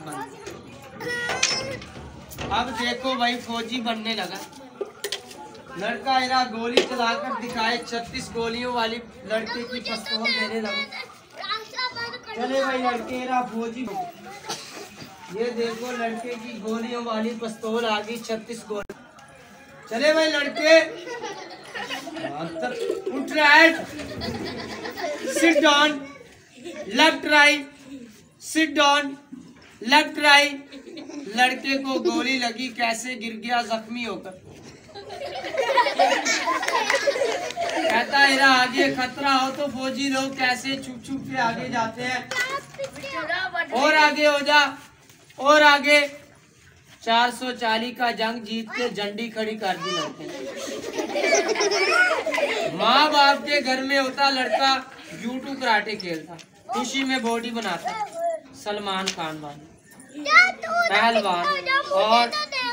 बंद। अब देखो भाई फौजी बनने लगा लड़का। इरा गोली चलाकर दिखाए 36 गोलियों वाली लड़के की पिस्तौल देने लगा। चले भाई लड़के इरा फौजी। ये देखो लड़के की गोलियों वाली पिस्तौल आ गई 36 गोली। चले भाई लड़के उठ right, sit down, left right, sit down, left right. लड़के को गोली लगी, कैसे गिर गया जख्मी होकर। कहता है आगे खतरा हो तो फौजी लोग कैसे छुप छुप के आगे जाते हैं। और आगे हो जा, और आगे। 440 का जंग जीत के झंडी खड़ी कर दी लड़के। माँ बाप के घर में होता लड़का जूडो कराटे खेलता, खुशी में बॉडी बनाता। सलमान खान वाली पहलवान। और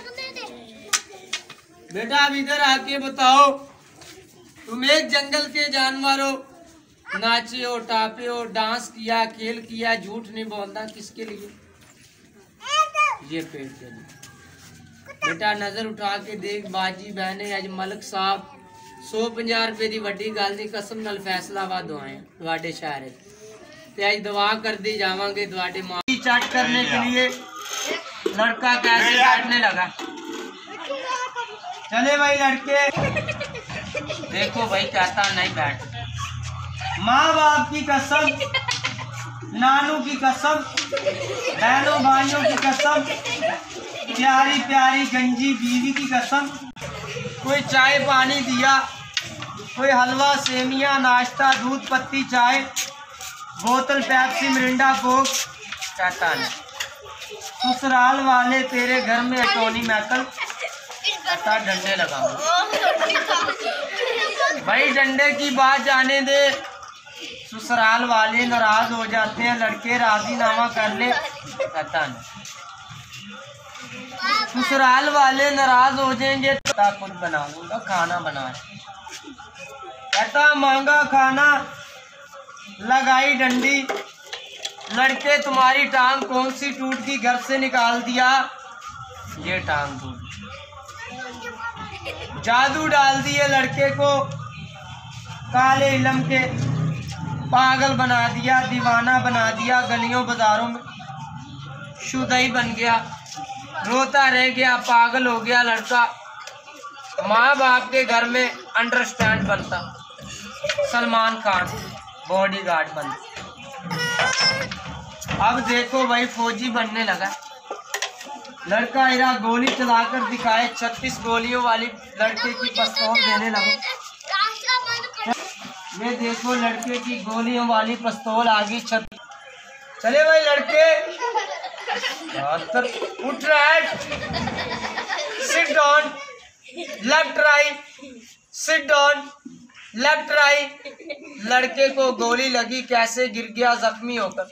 बेटा अब इधर आके बताओ, तुम एक जंगल के जानवर हो, नाचे हो, टापे हो, डांस किया, खेल किया, झूठ नहीं बोलना, किसके लिए? ये पेट के लिए। बेटा नजर उठा के देख, बाजी बहने अज मलक साहब 150 रुपए की वड्डी गल दी कसम नाल फैसलाबाद दुआएं तुहाडे शहर ते अज दुआ कर दी जावांगे तुहाडे मां की चट करने के लिए। लड़का कैसे बैठने लगा। चले भाई लड़के देखो भाई कहता नहीं बैठ। माँ बाप की कसम, नानू की कसम, बहनों भाइयों की कसम, प्यारी प्यारी गंजी बीवी की कसम। कोई चाय पानी दिया, कोई हलवा सेमिया नाश्ता दूध पत्ती चाय, बोतल पेप्सी मिरिंडा कोक। कहता नहीं ससुराल वाले तेरे घर में टोनी मैकल। कहता डंडे लगाऊंगा। भाई डंडे की बात जाने दे, ससुराल वाले नाराज हो जाते हैं, लड़के राजीनामा कर ले। कहता नहीं ससुराल वाले नाराज हो जाएंगे तो खुद बनाऊंगा, खाना बना। कहता मांगा खाना, लगाई डंडी। लड़के तुम्हारी टांग कौन सी टूट गई, घर से निकाल दिया। ये टांग टूट, जादू डाल दिए लड़के को, काले इलम के पागल बना दिया, दीवाना बना दिया। गलियों बाजारों में शुदाई बन गया, रोता रह गया, पागल हो गया लड़का। माँ बाप के घर में अंडरस्टैंड बनता। सलमान खान बॉडीगार्ड बनता। अब देखो भाई फौजी बनने लगा लड़का। इरा गोली चलाकर दिखाए 36 गोलियों वाली लड़के की पिस्तौल देने लगा। ये देखो लड़के की गोलियों वाली पिस्तौल आ गई 36। चले भाई लड़के उठ right, sit down, left right, sit down, left right. लड़के को गोली लगी, कैसे गिर गया जख्मी होकर।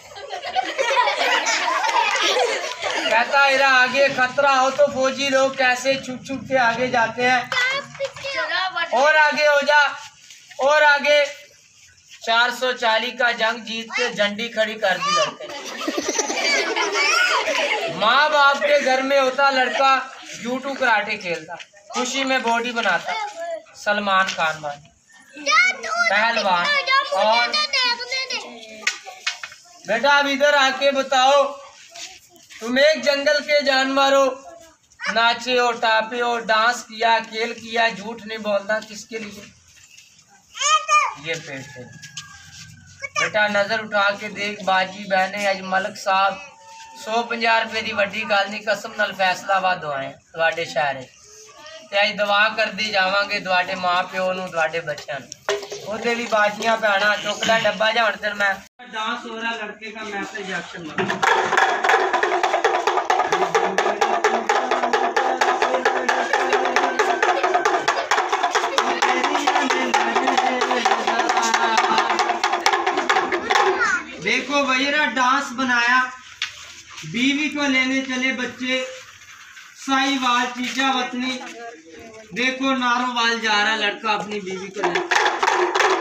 कहता इरा आगे खतरा हो तो फौजी लोग कैसे छुप छुप के आगे जाते हैं। और आगे हो जा, और आगे। 440 का जंग जीत के झंडी खड़ी कर दी लड़के। माँ बाप के घर में होता लड़का जूडो कराटे खेलता, खुशी में बॉडी बनाता। सलमान खान वाली पहलवान। और बेटा अब इधर आके बताओ, तुम एक जंगल के जानवर हो, नाचे हो, टापे हो, डांस किया, खेल किया, झूठ नहीं बोलना, किसके लिए? ये पेट के लिए। बेटा नजर उठा के देख, बाजी बहने अज मलक साहब 150 रुपए की वड्डी गल नहीं कसम नाल फैसलाबाद दुआएं तुहाडे शहर ते अज दुआ करदी जावांगे तुहाडे माँ प्यो नूं, तुहाडे बच्चों नूं। ओदे भी बाजियां भैणा चुकदा डब्बा जा। हुण मैं डांस हो रहा लड़के का, मैसेज एक्शन देखो भैया डांस बनाया, बीवी को लेने चले बच्चे, साहिवाल चीजा वतनी। देखो नारोवाल जा रहा लड़का अपनी बीवी को लेने।